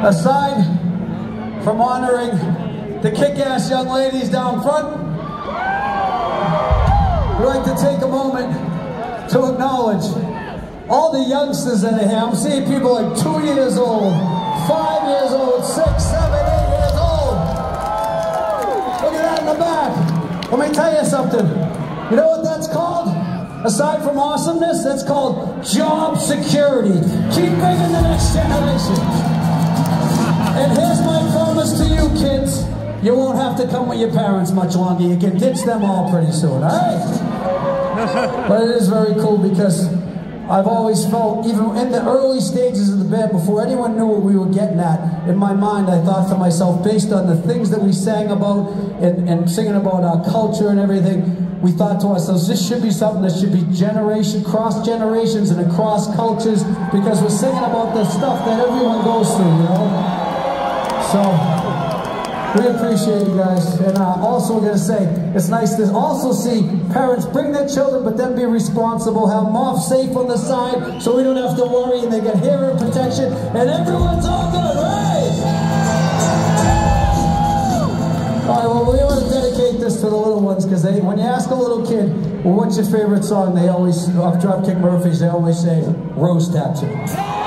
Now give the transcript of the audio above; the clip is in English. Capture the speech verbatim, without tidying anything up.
Aside from honoring the kick-ass young ladies down front, we'd like to take a moment to acknowledge all the youngsters that are here. I'm seeing people like two years old, five years old, six, seven, eight years old. Look at that in the back. Let me tell you something. You know what that's called? Aside from awesomeness, that's called job security. Keep bringing the next generation. And here's my promise to you kids. You won't have to come with your parents much longer. You can ditch them all pretty soon, all right? But it is very cool because I've always felt, even in the early stages of the band, before anyone knew what we were getting at, in my mind I thought to myself, based on the things that we sang about and, and singing about our culture and everything, we thought to ourselves, this should be something that should be generation, cross generations and across cultures, because we're singing about the stuff that everyone goes through, you know? So, we appreciate you guys. And uh, also we're going to say, it's nice to also see parents bring their children, but then be responsible, have them off safe on the side, so we don't have to worry, and they get hearing protection, and everyone's all good, right? All right, well, we want to dedicate this to the little ones, because they, when you ask a little kid, well, what's your favorite song, they always, off Dropkick Murphys, they always say, Rose Tattoo.